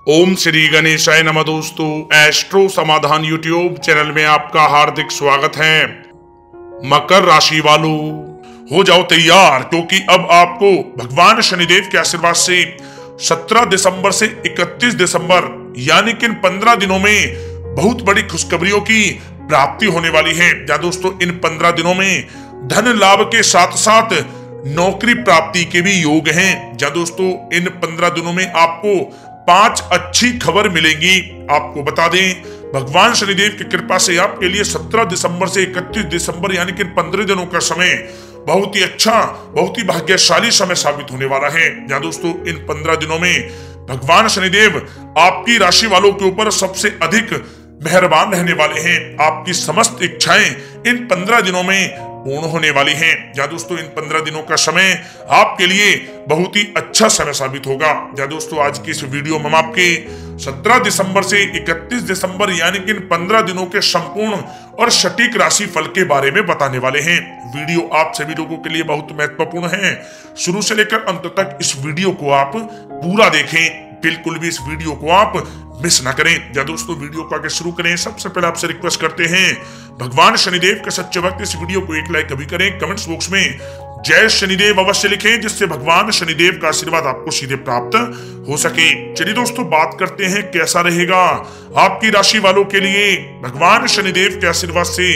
ओम श्री गणेशाय नमः। दोस्तों, एस्ट्रो समाधान यूट्यूब चैनल में आपका हार्दिक स्वागत है। मकर राशि वालों, हो जाओ तैयार, क्योंकि अब आपको भगवान शनिदेव के आशीर्वाद से 17 दिसंबर से 31 दिसंबर यानी कि इन 15 दिनों में बहुत बड़ी खुशखबरियों की प्राप्ति होने वाली है। या दोस्तों, इन 15 दिनों में धन लाभ के साथ साथ नौकरी प्राप्ति के भी योग हैं। या दोस्तों, इन 15 दिनों में आपको 5 अच्छी खबर मिलेंगी। आपको बता दें, भगवान शनिदेव की कृपा से आपके लिए 17 दिसंबर से 31 दिसंबर यानी कि 15 दिनों का समय बहुत ही अच्छा, बहुत ही भाग्यशाली समय साबित होने वाला है। या दोस्तों, इन 15 दिनों में भगवान शनिदेव आपकी राशि वालों के ऊपर सबसे अधिक मेहरबान रहने वाले हैं। आपकी समस्त इच्छाएं इन 15 दिनों में पूर्ण होने वाली हैं। या दोस्तों, इन 15 दिनों का समय आपके लिए बहुत ही अच्छा समय साबित होगा। या दोस्तों, आज की इस वीडियो में हम आपके 17 दिसंबर से 31 दिसंबर यानी कि इन 15 दिनों के संपूर्ण और सटीक राशि फल के बारे में बताने वाले हैं। वीडियो आप सभी लोगों के लिए बहुत महत्वपूर्ण है। शुरू से लेकर अंत तक इस वीडियो को आप पूरा देखें, बिल्कुल भी इस वीडियो को आप मिस ना करें। या दोस्तों, वीडियो को आगे शुरू करें, सबसे पहले आपसे रिक्वेस्ट करते हैं, भगवान शनिदेव के सच्चे भक्त इस वीडियो को एक लाइक कभी करें। कमेंट्स बॉक्स में जय शनिदेव अवश्य लिखें, जिससे भगवान शनिदेव का आशीर्वाद आपको सीधे प्राप्त हो सके। चलिए दोस्तों, बात करते हैं कैसा रहेगा आपकी राशि वालों के लिए भगवान शनिदेव के आशीर्वाद से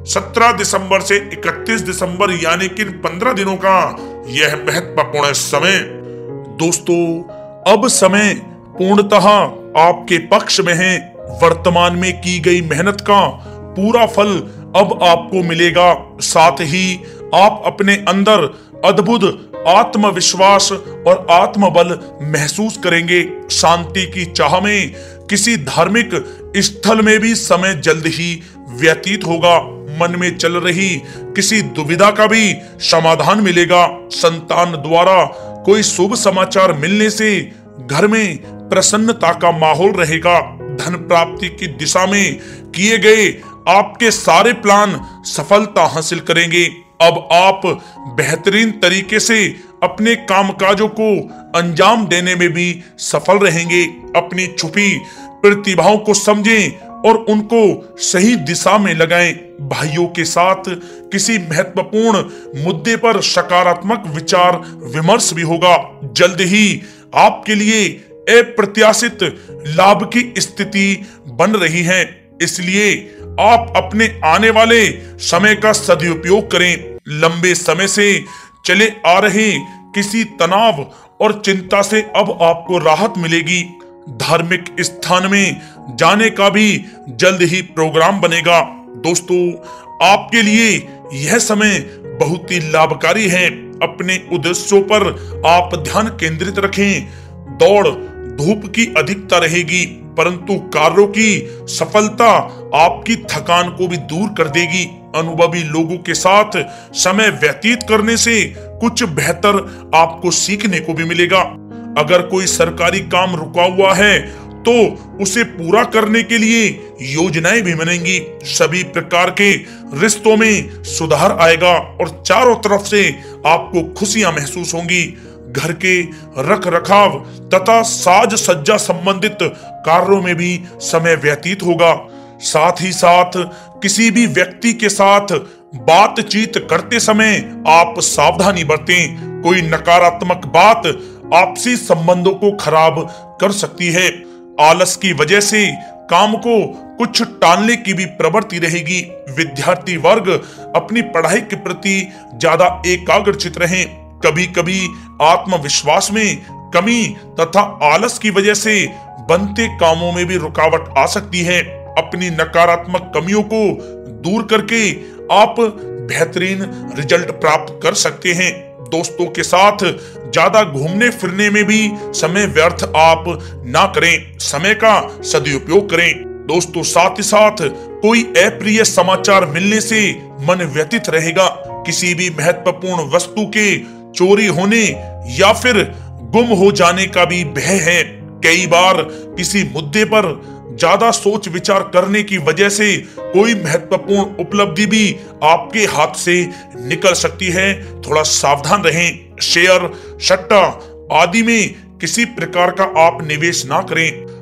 17 दिसंबर से 31 दिसंबर यानी कि 15 दिनों का यह महत्वपूर्ण समय। दोस्तों, अब समय पूर्णतः आपके पक्ष में है। वर्तमान में की गई मेहनत का पूरा फल अब आपको मिलेगा। साथ ही आप अपने अंदर अद्भुत आत्मविश्वास और आत्मबल महसूस करेंगे। शांति की चाह में किसी धार्मिक स्थल में भी समय जल्द ही व्यतीत होगा। मन में चल रही किसी दुविधा का भी समाधान मिलेगा। संतान द्वारा कोई शुभ समाचार मिलने से घर में प्रसन्नता का माहौल रहेगा। धन प्राप्ति की दिशा में किए गए आपके सारे प्लान सफलता हासिल करेंगे। अब आप बेहतरीन तरीके से अपने कामकाजों को अंजाम देने में भी सफल रहेंगे। अपनी छुपी प्रतिभाओं को समझें और उनको सही दिशा में लगाएं। भाइयों के साथ किसी महत्वपूर्ण मुद्दे पर सकारात्मक विचार विमर्श भी होगा। जल्द ही आपके लिए अप्रत्याशित लाभ की स्थिति बन रही है, इसलिए आप अपने आने वाले समय का सदुपयोग करें। लंबे समय से चले आ रहे किसी तनाव और चिंता से अब आपको राहत मिलेगी। धार्मिक स्थान में जाने का भी जल्द ही प्रोग्राम बनेगा। दोस्तों, आपके लिए यह समय बहुत ही लाभकारी है। अपने उद्देश्यों पर आप ध्यान केंद्रित रखें। दौड़ धूप की अधिकता रहेगी, परंतु कार्यों की सफलता आपकी थकान को भी दूर कर देगी। अनुभवी लोगों के साथ समय व्यतीत करने से कुछ बेहतर आपको सीखने को भी मिलेगा। अगर कोई सरकारी काम रुका हुआ है तो उसे पूरा करने के लिए योजनाएं भी बनेंगी। सभी प्रकार के रिश्तों में सुधार आएगा और चारों तरफ से आपको खुशियां महसूस होंगी। घर के रख रखाव तथा साज सज्जा संबंधित कार्यों में भी समय व्यतीत होगा। साथ ही साथ किसी भी व्यक्ति के साथ बातचीत करते समय आप सावधानी बरतें। कोई नकारात्मक बात आपसी संबंधों को खराब कर सकती है। आलस की वजह से काम को कुछ टालने की भी प्रवृत्ति रहेगी। विद्यार्थी वर्ग अपनी पढ़ाई के प्रति ज्यादा एकाग्रचित रहें। कभी कभी आत्मविश्वास में कमी तथा आलस की वजह से बनते कामों में भी रुकावट आ सकती है। अपनी नकारात्मक कमियों को दूर करके आप बेहतरीन रिजल्ट प्राप्त कर सकते हैं। दोस्तों के साथ ज्यादा घूमने फिरने में भी समय व्यर्थ आप ना करें। समय का सदुपयोग करें। दोस्तों, साथ ही साथ कोई अप्रिय समाचार मिलने से मन व्यतीत रहेगा। किसी भी महत्वपूर्ण वस्तु के चोरी होने या फिर गुम हो जाने का भी भय है। कई बार किसी मुद्दे पर ज्यादा सोच विचार करने की वजह से कोई महत्वपूर्ण उपलब्धि भी आपके हाथ से निकल सकती है। थोड़ा सावधान रहें। शेयर, सट्टा आदि में किसी प्रकार का आप निवेश ना करें।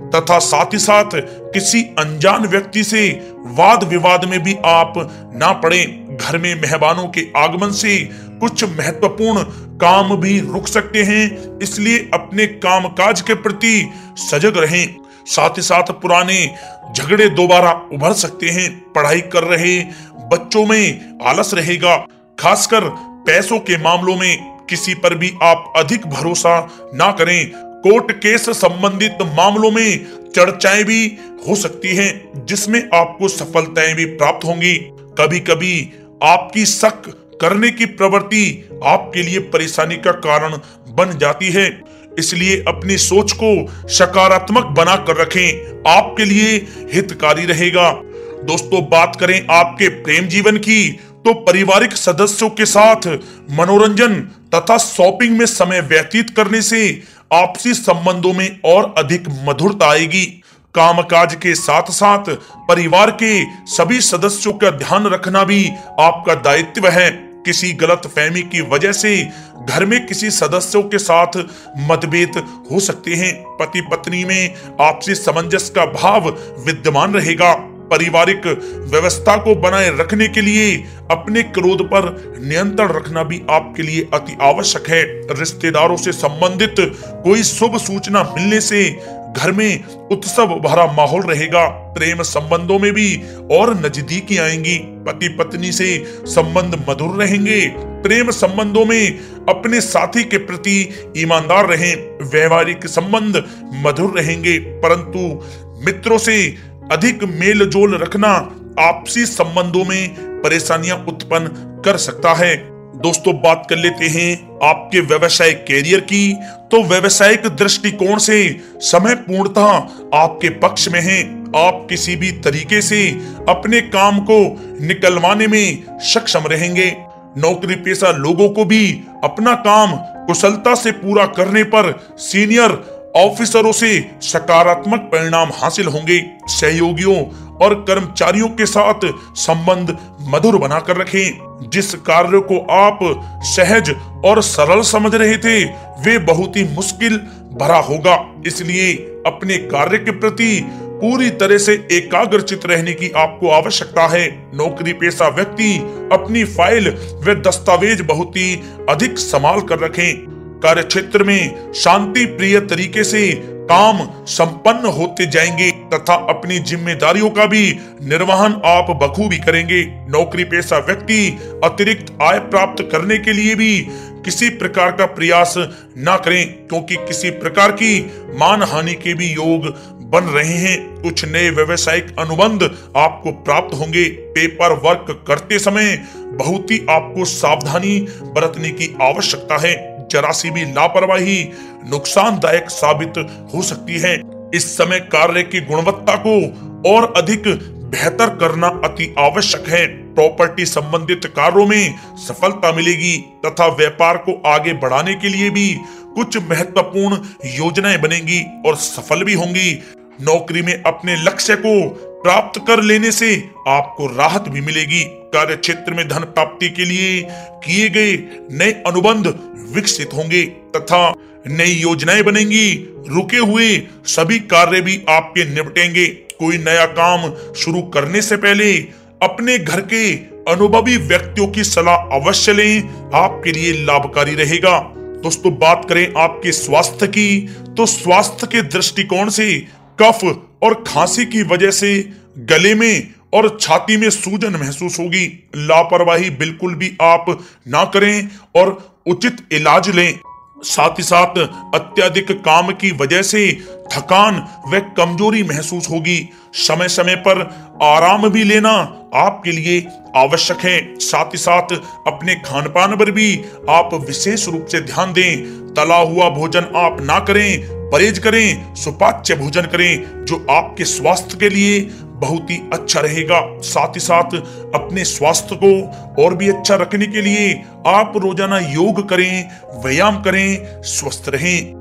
तथा साथ ही साथ किसी अनजान व्यक्ति से वाद विवाद में भी आप ना पड़े। घर में मेहमानों के आगमन से कुछ महत्वपूर्ण काम भी रुक सकते हैं, इसलिए अपने कामकाज के प्रति सजग रहें। साथ ही साथ पुराने झगड़े दोबारा उभर सकते हैं। पढ़ाई कर रहे बच्चों में आलस रहेगा। खासकर पैसों के मामलों में किसी पर भी आप अधिक भरोसा ना करें। कोर्ट केस संबंधित मामलों में चर्चाएं भी हो सकती हैं, जिसमें आपको सफलताएं भी प्राप्त होंगी। कभी कभी आपकी शक करने की प्रवृत्ति आपके लिए परेशानी का कारण बन जाती है, इसलिए अपनी सोच को सकारात्मक बना कर रखें, आपके लिए हितकारी रहेगा। दोस्तों, बात करें आपके प्रेम जीवन की, तो पारिवारिक सदस्यों के साथ मनोरंजन तथा शॉपिंग में समय व्यतीत करने से आपसी संबंधों में और अधिक मधुरता आएगी। कामकाज के साथ साथ परिवार के सभी सदस्यों का ध्यान रखना भी आपका दायित्व है। किसी गलत फहमी की वजह से घर में किसी सदस्यों के साथ मतभेद हो सकते हैं। पति पत्नी में आपसी सामंजस्य का भाव विद्यमान रहेगा। पारिवारिक व्यवस्था को बनाए रखने के लिए अपने क्रोध पर नियंत्रण रखना भी आपके लिए अति आवश्यक है। रिश्तेदारों से संबंधित कोई शुभ सूचना मिलने से घर में उत्सव भरा माहौल रहेगा। प्रेम संबंधों में भी और नजदीकी आएंगी। पति पत्नी से संबंध मधुर रहेंगे। प्रेम संबंधों में अपने साथी के प्रति ईमानदार रहें। वैवाहिक संबंध मधुर रहेंगे, परंतु मित्रों से अधिक मेल जोल रखना आपसी संबंधों में परेशानियां उत्पन्न कर सकता है। दोस्तों, बात कर लेते हैं आपके व्यवसायिक कैरियर की। तो व्यवसायिक दृष्टिकोण से समय पूर्णतः आपके पक्ष में है। आप किसी भी तरीके से अपने काम को निकलवाने में सक्षम रहेंगे। नौकरी पेशा लोगों को भी अपना काम कुशलता से पूरा करने पर सीनियर ऑफिसरों से सकारात्मक परिणाम हासिल होंगे। सहयोगियों और कर्मचारियों के साथ संबंध मधुर बनाकर रखें। जिस कार्य को आप सहज और सरल समझ रहे थे, वे बहुत ही मुश्किल भरा होगा। इसलिए अपने कार्य के प्रति पूरी तरह से एकाग्रचित रहने की आपको आवश्यकता है। नौकरी पेशा व्यक्ति अपनी फाइल व दस्तावेज बहुत ही अधिक संभाल कर रखें। कार्य क्षेत्र में शांति प्रिय तरीके से काम संपन्न होते जाएंगे तथा अपनी जिम्मेदारियों का भी निर्वहन आप बखूबी करेंगे। नौकरी पेशा व्यक्ति अतिरिक्त आय प्राप्त करने के लिए भी किसी प्रकार का प्रयास ना करें, क्योंकि किसी प्रकार की मान हानि के भी योग बन रहे हैं। कुछ नए व्यवसायिक अनुबंध आपको प्राप्त होंगे। पेपर वर्क करते समय बहुत ही आपको सावधानी बरतने की आवश्यकता है। जरा सी भी लापरवाही नुकसानदायक साबित हो सकती है। इस समय कार्य की गुणवत्ता को और अधिक बेहतर करना अति आवश्यक है। प्रॉपर्टी संबंधित कार्यों में सफलता मिलेगी तथा व्यापार को आगे बढ़ाने के लिए भी कुछ महत्वपूर्ण योजनाएं बनेंगी और सफल भी होंगी। नौकरी में अपने लक्ष्य को प्राप्त कर लेने से आपको राहत भी मिलेगी। कार्य क्षेत्र में धन प्राप्ति के लिए किए गए नए अनुबंध विकसित होंगे तथा नई योजनाएं बनेंगी। रुके हुए सभी कार्य भी आपके निपटेंगे। कोई नया काम शुरू करने से पहले अपने घर के अनुभवी व्यक्तियों की सलाह अवश्य लें, आपके लिए लाभकारी रहेगा। दोस्तों, बात करें आपके स्वास्थ्य की, तो स्वास्थ्य के दृष्टिकोण से कफ और खांसी की वजह से गले में और छाती में सूजन महसूस होगी। लापरवाही बिल्कुल भी आप ना करें और उचित इलाज लें। साथ ही साथ अत्यधिक काम की वजह से थकान व कमजोरी महसूस होगी। समय समय पर आराम भी लेना आपके लिए आवश्यक है। साथ ही साथ अपने खान पान पर भी आप विशेष रूप से ध्यान दें। तला हुआ भोजन आप ना करें, परहेज करें, सुपाच्य भोजन करें, जो आपके स्वास्थ्य के लिए बहुत ही अच्छा रहेगा। साथ ही साथ अपने स्वास्थ्य को और भी अच्छा रखने के लिए आप रोजाना योग करें, व्यायाम करें, स्वस्थ रहें।